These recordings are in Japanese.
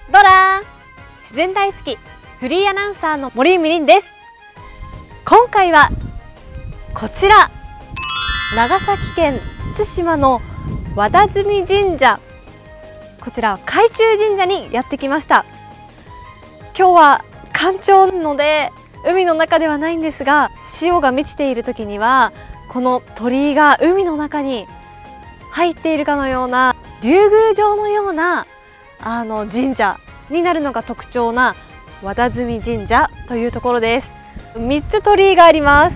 ドラー自然大好きフリーアナウンサーの森みりんです。今回はこちら長崎県対馬の和田住神社、こちら海中神社にやってきました。今日は干潮なので海の中ではないんですが、潮が満ちている時にはこの鳥居が海の中に入っているかのような竜宮城のような神社になるのが特徴な和田住神社というところです。3つ鳥居があります。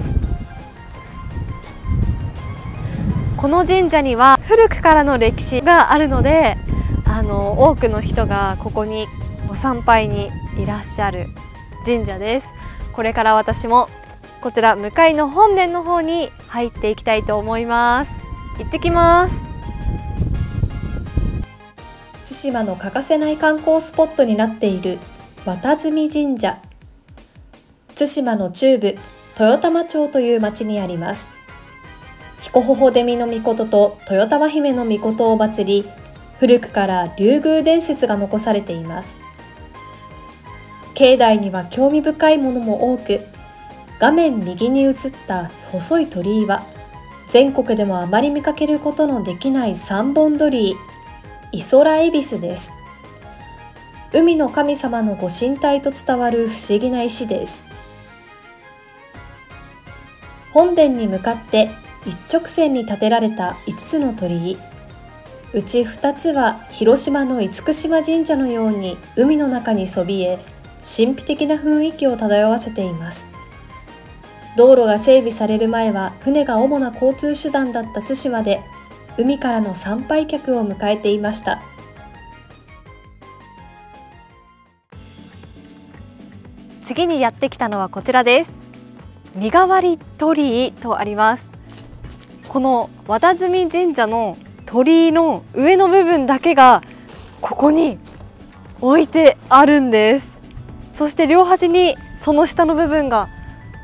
この神社には古くからの歴史があるので、多くの人がここにご参拝にいらっしゃる神社です。これから私もこちら向かいの本殿の方に入っていきたいと思います。行ってきます。 対馬の欠かせない観光スポットになっている和田住神社。対馬の中部豊玉町という町にあります。彦頬出身の命と豊玉姫の命を祀り、古くから竜宮伝説が残されています。境内には興味深いものも多く、画面右に映った細い鳥居は全国でもあまり見かけることのできない三本鳥居、イソラエビスです。海の神様のご神体と伝わる不思議な石です。本殿に向かって一直線に建てられた5つの鳥居、うち2つは広島の厳島神社のように海の中にそびえ、神秘的な雰囲気を漂わせています。道路が整備される前は船が主な交通手段だった対馬で、海からの参拝客を迎えていました。 次にやってきたのはこちらです。身代わり鳥居とあります。この和田住神社の鳥居の上の部分だけがここに置いてあるんです。そして両端にその下の部分が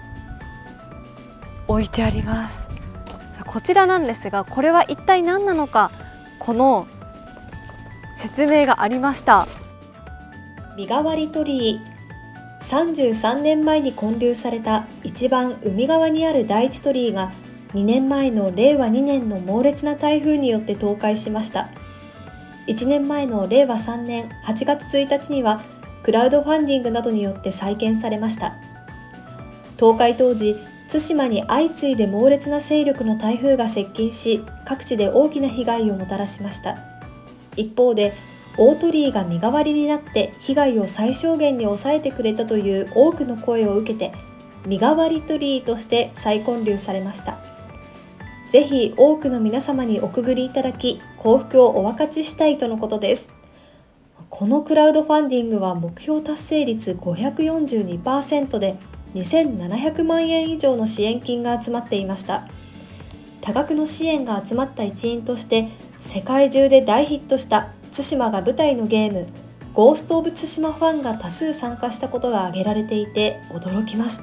置いてあります。こちらなんですが、これは一体何なのか、この説明がありました。 身代わり鳥居、33年前に建立された一番海側にある第一鳥居が2年前の令和2年の猛烈な台風によって倒壊しました。1年前の令和3年8月1日にはクラウドファンディングなどによって再建されました。倒壊当時、対馬に相次いで猛烈な勢力の台風が接近し、各地で大きな被害をもたらしました。一方で、大鳥居が身代わりになって被害を最小限に抑えてくれたという多くの声を受けて、身代わり鳥居として再建立されました。ぜひ多くの皆様におくぐりいただき、幸福をお分かちしたいとのことです。このクラウドファンディングは目標達成率 542% で2700万円以上の支援金が集まっていました。多額の支援が集まった一因として、世界中で大ヒットした対馬が舞台のゲームゴースト・オブ・対馬ファンが多数参加したことが挙げられていて驚きました。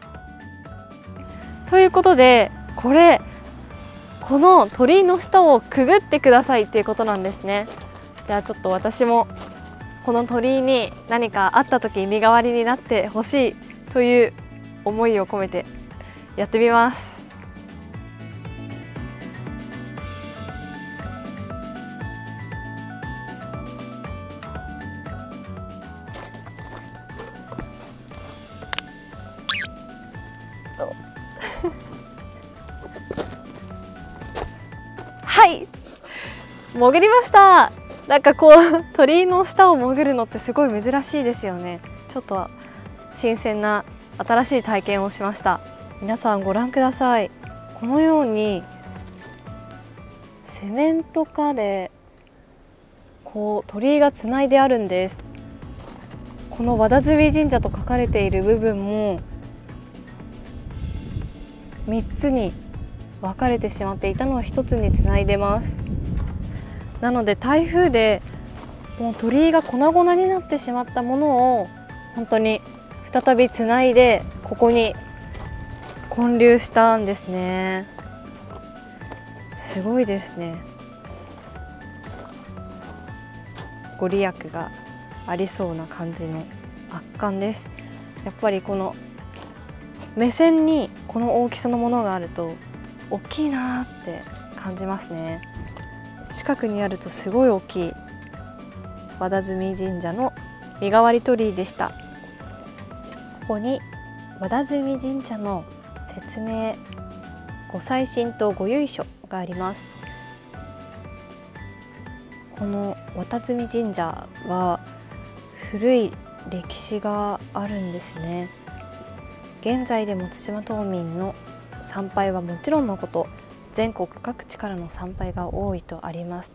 ということで、この鳥居の下をくぐってくださいっていうことなんですね。じゃあちょっと私もこの鳥居に何かあった時身代わりになってほしいという思いを込めてやってみます。はい、潜りました。なんか鳥居の下を潜るのってすごい珍しいですよね。ちょっと新鮮な新しい体験をしました。皆さんご覧ください。このようにセメント化で鳥居がつないであるんです。この和田住神社と書かれている部分も3つに分かれてしまっていたのを1つにつないでます。なので台風でもう鳥居が粉々になってしまったものを本当に再びつないでここに建立したんですね。すごいですね。ご利益がありそうな感じの圧巻です。やっぱりこの目線にこの大きさのものがあると大きいなって感じますね。近くにあるとすごい大きい和田住神社の身代わり鳥居でした。ここに和田住神社の説明、ご祭神とご由緒があります。この和田住神社は古い歴史があるんですね。現在でも対馬島民の参拝はもちろんのこと、全国各地からの参拝が多いとあります。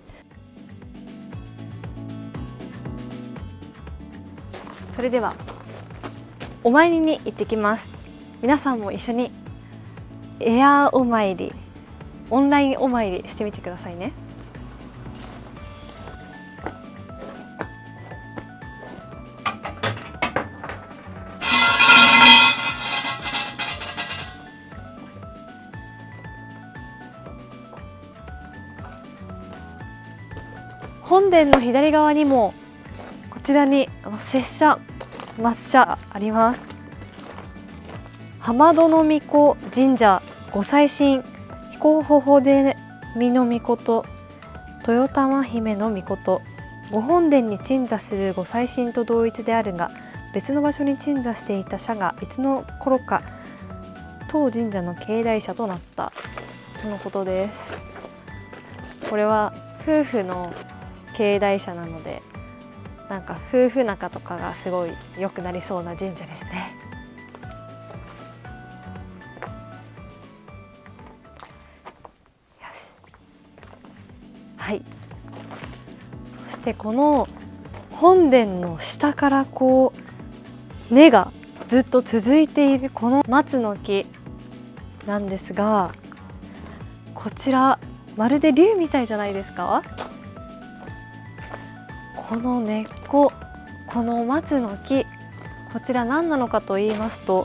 それではお参りに行ってきます。皆さんも一緒にエアーお参り、オンラインお参りしてみてくださいね。本殿の左側にもこちらに拙者末社あります。浜戸の巫女神社ご祭神彦頬でみのみこと豊玉姫のみこと、ご本殿に鎮座するご祭神と同一であるが、別の場所に鎮座していた社がいつの頃か当神社の境内社となったとのことです。これは夫婦の境内社なので、なんか夫婦仲とかがすごい良くなりそうな神社ですね。よし、はい。そしてこの本殿の下からこう根がずっと続いているこの松の木なんですが、こちらまるで竜みたいじゃないですか。この根っこ、この松の木、こちら何なのかと言いますと、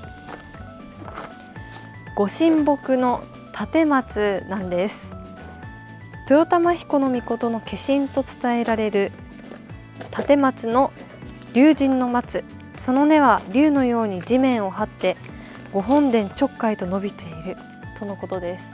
ご神木の立松なんです。豊玉彦の命の化身と伝えられる立松の龍神の松、その根は龍のように地面を張ってご本殿直下へと伸びているとのことです。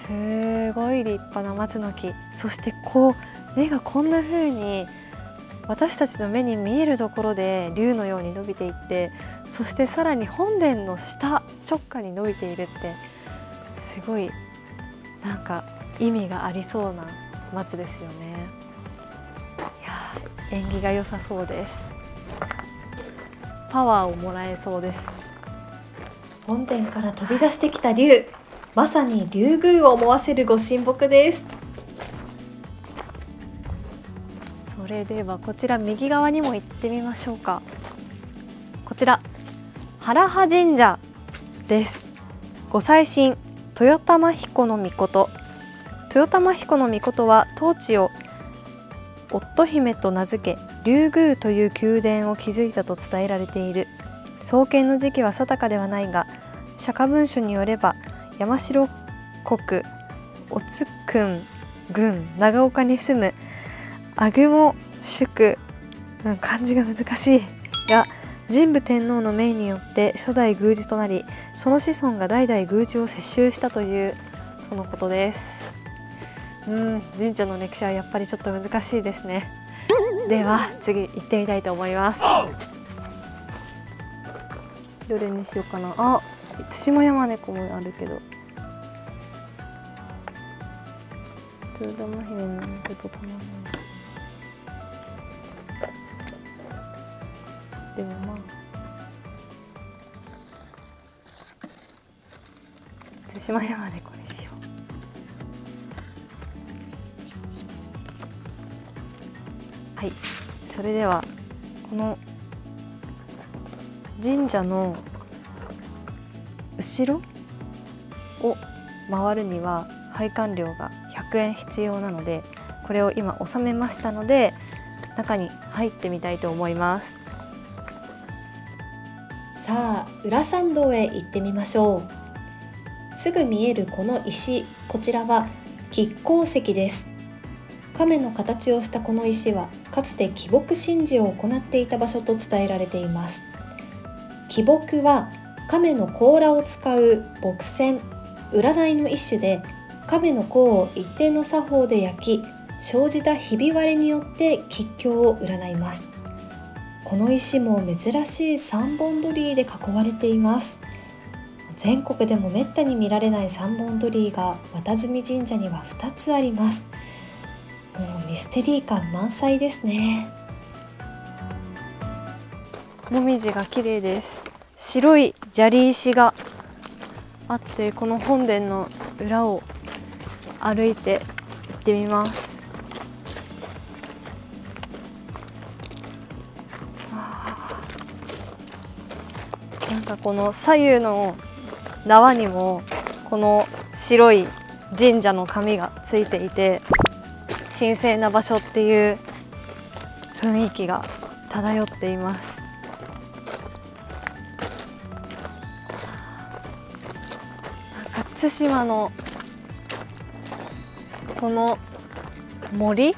すごい立派な松の木、そしてこう根がこんな風に私たちの目に見えるところで龍のように伸びていって、そしてさらに本殿の下直下に伸びているって、すごいなんか意味がありそうな松ですよね。いやー、縁起が良さそうです。パワーをもらえそうです。 本殿から飛び出してきた龍、まさに龍宮を思わせるご神木です。 それではこちら右側にも行ってみましょうか。こちら原葉神社です。ご祭神豊玉彦の命、豊玉彦の命は当地を夫姫と名付け龍宮という宮殿を築いたと伝えられている。創建の時期は定かではないが、釈迦文書によれば山城国乙訓郡長岡に住む阿雲宿、漢字が難しいが神武天皇の命によって初代宮司となり、その子孫が代々宮司を接収したというとのことです。神社の歴史はやっぱりちょっと難しいですね。では次行ってみたいと思います。どれにしようかな。あ、対馬山猫もあるけど、豊玉姫のことたまらない。でもまあ対馬山猫にしよう。はい、それではこの神社の後ろを回るには拝観料が100円必要なので、これを今納めましたので中に入ってみたいと思います。 さあ、裏参道へ行ってみましょう。すぐ見えるこの石、こちらは亀甲石です。 亀の形をしたこの石はかつて祈牧神事を行っていた場所と伝えられています。祈牧は亀の甲羅を使う牧占、占いの一種で、亀の甲を一定の作法で焼き、生じたひび割れによって吉凶を占います。この石も珍しい三本鳥居で囲われています。全国でもめったに見られない三本鳥居が綿積神社には2つあります。もうミステリー感満載ですね。 もみじが綺麗です。白い砂利石があって、この本殿の裏を歩いて行ってみます。なんかこの左右の縄にもこの白い神社の紙がついていて、神聖な場所っていう雰囲気が漂っています。なんか対馬のこの森、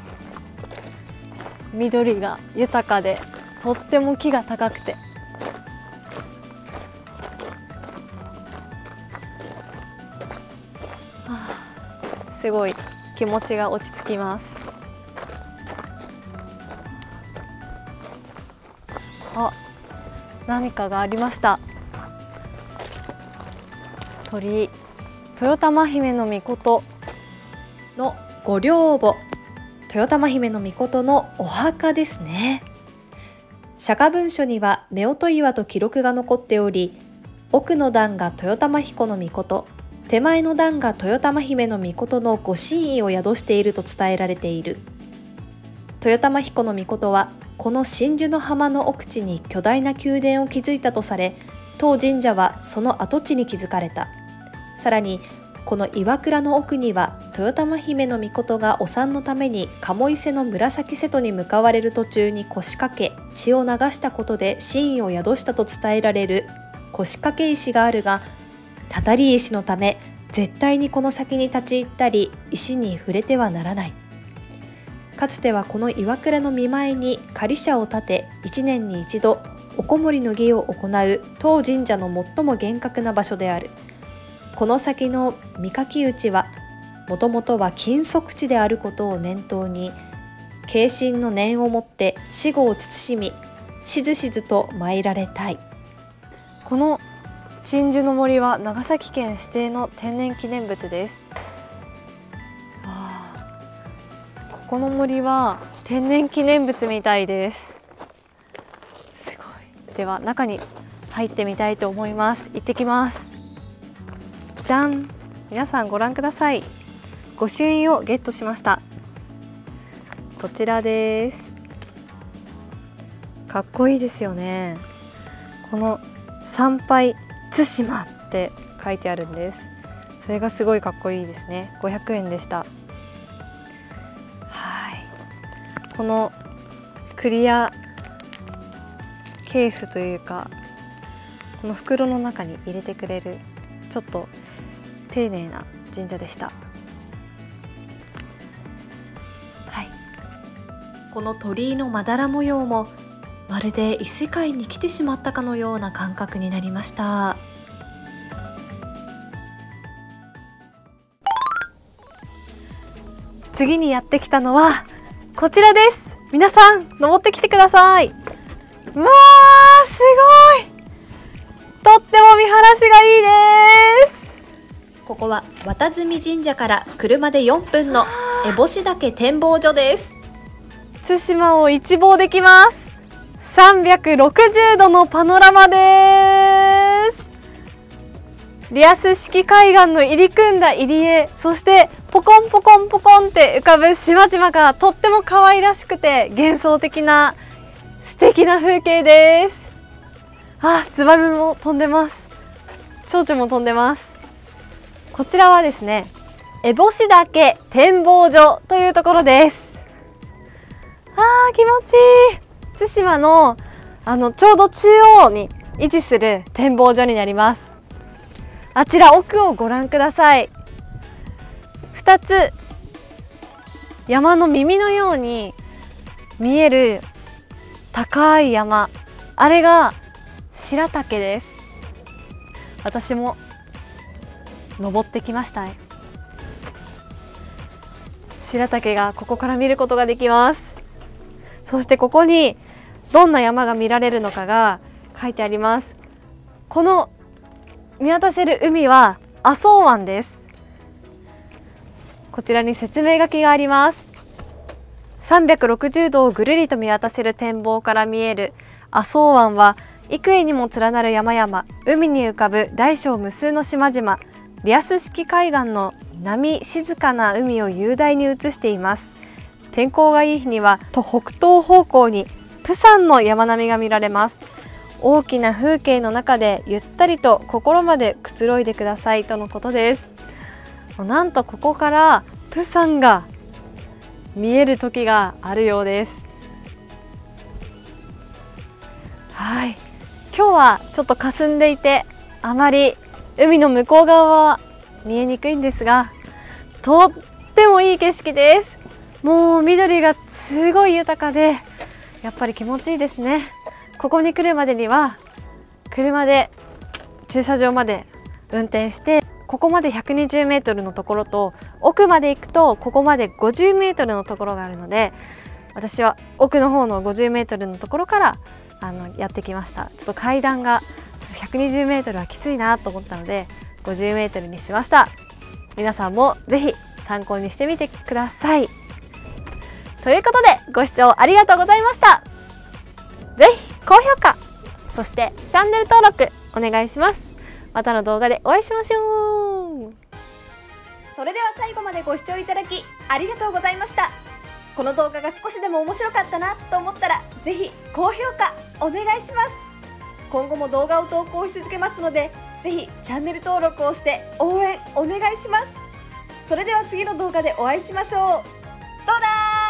緑が豊かでとっても木が高くて、すごい気持ちが落ち着きます。あ、何かがありました。鳥居、豊玉姫の命の御陵墓、豊玉姫の命のお墓ですね。釈迦文書には夫婦岩と記録が残っており、奥の段が豊玉彦の命、手前の段が豊玉姫の命のご神意を宿していると伝えられている。豊玉彦の命はこの真珠の浜の奥地に巨大な宮殿を築いたとされ、当神社はその跡地に築かれた。さらにこの岩倉の奥には豊玉姫の命がお産のために鴨伊勢の紫瀬戸に向かわれる途中に腰掛け血を流したことで神意を宿したと伝えられる腰掛け石があるが、たたり石のため絶対にこの先に立ち入ったり石に触れてはならない。かつてはこの岩倉の見舞いに仮社を建て、1年に1度おこもりの儀を行う当神社の最も厳格な場所である。この先の御垣内はもともとは禁足地であることを念頭に、敬神の念をもって死後を慎み、しずしずと参られたい。 この鎮守の森は長崎県指定の天然記念物です。ここの森は天然記念物みたいです。すごい。では中に入ってみたいと思います。行ってきます。じゃん。皆さんご覧ください。御朱印をゲットしました。こちらです。かっこいいですよね。この参拝対馬って書いてあるんです。それがすごいかっこいいですね。500円でした。はい。このクリアケースというか、この袋の中に入れてくれるちょっと丁寧な神社でした。はい。 この鳥居のまだら模様もまるで異世界に来てしまったかのような感覚になりました。 次にやってきたのはこちらです。皆さん登ってきてください。うわー、すごい。とっても見晴らしがいいです。 ここは綿積神社から車で4分の烏帽子岳展望所です。 対馬を一望できます。360度のパノラマです。リアス式海岸の入り組んだ入り江、そしてポコンポコンポコンって浮かぶ島々がとっても可愛らしくて幻想的な素敵な風景です。あ、ツバメも飛んでます。蝶々も飛んでます。こちらはですね、烏帽子岳展望所というところです。気持ちいい。対馬のちょうど中央に位置する展望所になります。あちら奥をご覧ください。2つ山の耳のように見える高い山、あれが白岳です。私も登ってきましたね。白岳がここから見ることができます。そしてここにどんな山が見られるのかが書いてあります。この見渡せる海は浅茅湾です。こちらに説明書きがあります。360度をぐるりと見渡せる展望から見える浅茅湾は、幾重にも連なる山々、海に浮かぶ大小無数の島々、リアス式海岸の波静かな海を雄大に映しています。天候がいい日には北東方向にプサンの山並みが見られます。大きな風景の中でゆったりと心までくつろいでくださいとのことです。なんとここからプサンが見える時があるようです。はい、今日はちょっと霞んでいてあまり海の向こう側は見えにくいんですが、とってもいい景色です。もう緑がすごい豊かでやっぱり気持ちいいですね。ここに来るまでには車で駐車場まで運転して、ここまで120メートルのところと奥まで行くとここまで50メートルのところがあるので、私は奥の方の50メートルのところからやってきました。ちょっと階段が120メートルはきついなと思ったので50メートルにしました。皆さんもぜひ参考にしてみてください。ということでご視聴ありがとうございました。ぜひ高評価、そしてチャンネル登録お願いします。またの動画でお会いしましょう。 それでは最後までご視聴いただきありがとうございました。この動画が少しでも面白かったなと思ったらぜひ高評価お願いします。今後も動画を投稿し続けますので、ぜひチャンネル登録をして応援お願いします。それでは次の動画でお会いしましょう。どうだ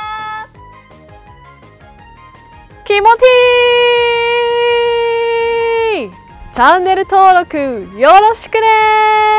ー、 気持ちいい。チャンネル登録よろしくねー。